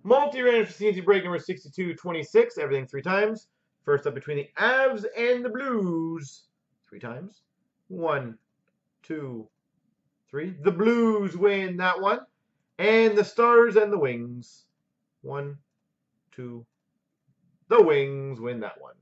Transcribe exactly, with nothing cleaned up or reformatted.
Multi-random for C and C break number sixty-two twenty-six. Everything three times. First up between the Avs and the Blues. Three times. One, two, three. The Blues win that one. And the Stars and the Wings. One, two. The Wings win that one.